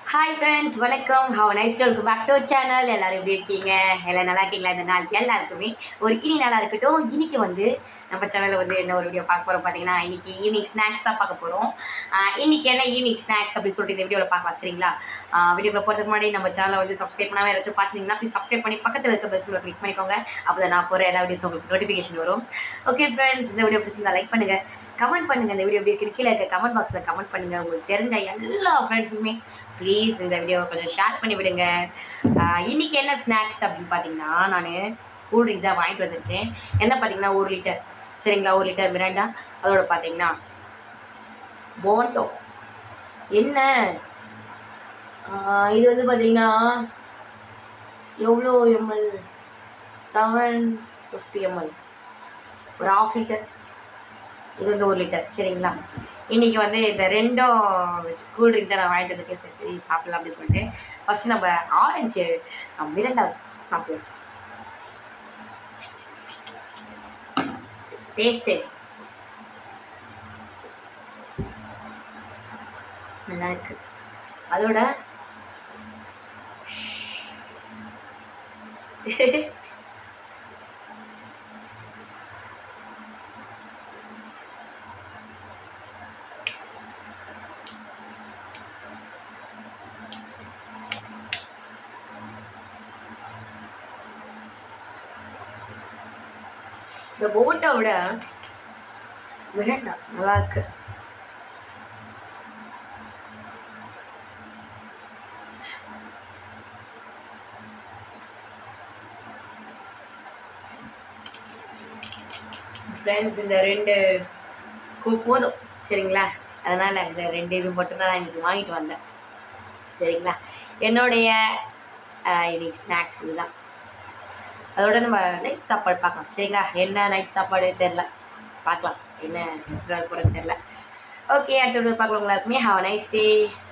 Hi friends, வணக்கம். Have nice day. Welcome back to channel. எல்லாரும் எப்படி இருக்கீங்க? எல்லாம் நல்லா இருக்கீங்களா? இந்த நாள் எல்லாருக்குமே ஒரு இனி நாளாக இருக்கட்டும். இன்னைக்கு வந்து நம்ம சேனலில் வந்து என்ன ஒரு வீடியோ பார்க்க போகிறோம் பார்த்தீங்கன்னா, இன்னைக்கு ஈவினிங் ஸ்நாக்ஸ் தான் பார்க்க போகிறோம். இன்னைக்கு என்ன ஈவினிங் ஸ்நாக்ஸ் அப்படின்னு சொல்லிட்டு இந்த வீடியோவில் பார்க்கலாம், சரிங்களா? வீடியோவில் போகிறதுக்கு முன்னாடி நம்ம சேனலை வந்து சப்ஸ்கிரைப் பண்ணாமல் யாராச்சும் பார்த்தீங்கன்னா ப்ளீஸ் சப்ஸ்கிரைப் பண்ணி பக்கத்தில் இருக்க பெல்ல கிளிக் பண்ணிக்கோங்க. அப்போ தான் நான் போகிற எல்லா வீடியோஸும் உங்களுக்கு நோட்டிஃபிகேஷன் வரும். ஓகே ஃப்ரெண்ட்ஸ், இந்த வீடியோ பிடிச்சிருந்தா லைக் பண்ணுங்கள், கமெண்ட் பண்ணுங்கள். இந்த வீடியோ எப்படி இருக்கு கீழே இருக்க கமெண்ட் பாக்ஸில் கமெண்ட் பண்ணுங்கள். உங்களுக்கு தெரிஞ்ச எல்லா ஃப்ரெண்ட்ஸுக்குமே ப்ளீஸ் இந்த வீடியோவை கொஞ்சம் ஷேர் பண்ணி விடுங்க. இன்றைக்கி என்ன ஸ்நாக்ஸ் அப்படின்னு பார்த்தீங்கன்னா, நான் கூல்ட்ரிங்க் தான் வாங்கிட்டு வந்திருக்கேன். என்ன பார்த்தீங்கன்னா 1 லிட்டர், சரிங்களா? 1 லிட்டர் மிராண்டா. அதோட பார்த்தீங்கன்னா போண்டோ. என்ன இது வந்து பார்த்தீங்கன்னா எவ்வளோ எம்எல்? 750 ml, ஒரு 1/2 லிட்டர். இது வந்து 1 லிட்டர், சரிங்களா? இன்றைக்கி வந்து இந்த ரெண்டும் கூல்ட்ரிங்க் தான் நான் வாங்கிட்டு வந்துருக்கேன். சரி சாப்பிட்லாம் அப்படின்னு சொல்லிட்டு ஃபஸ்ட்டு நம்ம ஆரஞ்சு மிரண்டா சாப்பிடலாம். டேஸ்ட்டு நல்லா இருக்கு. அதோட இந்த போட்டை விட மிரண்டா நல்லா இருக்கு. ஃப்ரெண்ட்ஸ், இந்த 2 போதும், சரிங்களா? அதனால் இந்த 2 இது மட்டும்தான் நான் இன்றைக்கி வாங்கிட்டு வந்தேன், சரிங்களா? என்னுடைய இன்னைக்கு ஸ்நாக்ஸ் இதுதான். அதோட நம்ம நைட் சாப்பாடு பார்க்கலாம், சரிங்களா? என்ன நைட் சாப்பாடு தெரில, பார்க்கலாம். என்ன எடுத்துகிட்டு வர போகிறேன்னு தெரில. ஓகே, அடுத்த வீடியோ பார்க்கலாம். எல்லாருக்குமே ஹாவ் அ நைஸ் டே.